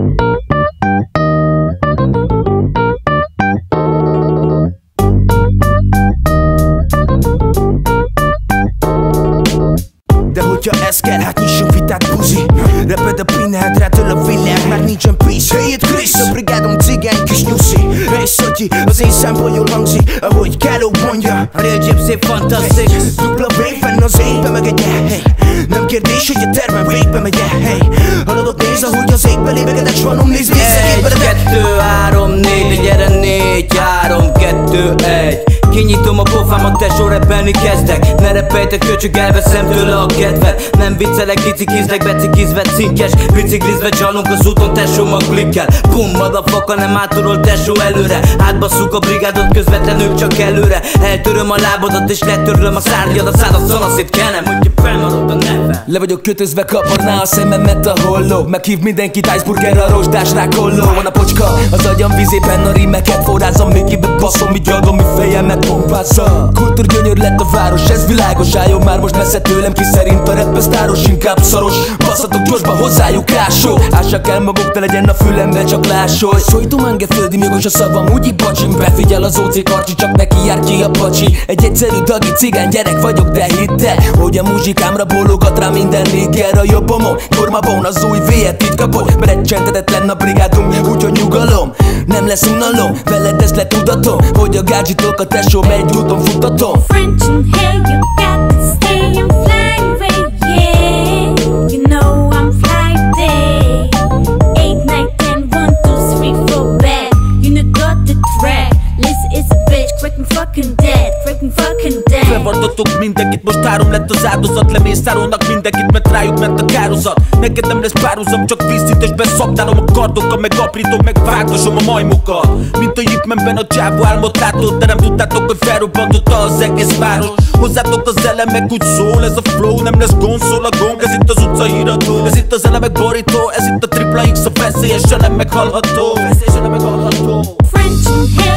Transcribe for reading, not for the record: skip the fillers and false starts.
De hogyha ez kell, hát nyissunk vitát, buzi. Reped a pinhead, rátől a világ, már nincsen peace. Hey, itt Chris, a brigádom cigány kis nyuszi. Hey, Szotyi, az én számból jól hangzik, ahogy Kelló mondja. A real gypsy fantasztik. Dupla V fenn az égbe meg egy hey. Nem kérdés, hogy a tervem végbe megy hey. Haladott néz, ahogy az égbe lébegedett svanom, nézd vissza. 1, 2, 3, 4, gyere 4, 3, 2, 1. Kinyitom a pofámat, tesó, repelni kezdek. Ne repelj, köcsög, elveszem tőle a kedvet. Nem viccelek, kicikizlek, becikizve cinkes. Biciklizve csalunk az úton, tesó, ma klikkel. Bum, motherfucker, nem átulol, tesó, előre. Átbasszuk a brigádot, közvetlenül csak előre. Eltöröm a lábadat és letörlöm a szárnyadat. Szádat szanaszét kenem, úgyhogy felmarad a neve. Le vagyok kötözve, kaparná a szememet a holló. Meghív mindenkit iceburger, a rozsdás rákolló. Van a pocska, az agyam vizében a rímeket forrázom. Még kibe baszom, így gyalgom, mi fejemet pompázza. Kultúrgyönyör lett a város, ez világos. Álljon már most messze tőlem, ki szerint a rap sztáros, inkább szaros. Baszatok gyorsba, hozzájuk ásó. Ássak el maguk, te legyen a fülembe, csak lássolj. Szojtum mange földi, jogos a szavam, úgy bacsim. Befigyel az OC karcsi, csak neki jár ki a pacsi. Egy egyszerű dagi cigány gyerek vagyok, de hidd el, hogy a muzsikámra bólogat rá minden négger a jobbomon. Normabon az új V-et itt kapod, recsentetetlen a brigádunk, úgyhogy nyugalom. Nem lesz unalom, veled ez le tudatom, hogy a gádzsitok a tesó megy úton futtatom. French and hair, you got to stay and fly away, yeah. You know I'm fly day. 8, 9, 10, 1, 2, 3, 4, bad. You know got the track. Listen, it's a bitch, quick me fucking dead, quick me fucking dead. Felvartatok mindenkit, most 3 lett az áldozat. Lemészárolnak mindenkit, mert rájuk ment a kározat. Neked nem lesz párhuzam, csak vízszintesben szabdálom a kardokkal, meg aprítom, meg vágdosom a majmokkal. Mint a Hitmanben a csávó álmot látod, de nem tudtátok, hogy felrobbantotta az egész város. Hozzátok az elemek, úgy szól ez a flow, nem lesz gond, szól a gong, ez itt az utca híradó. Ez itt az elemek borító, ez itt a tripla X, a veszélyesen nem meghallható. French and hair.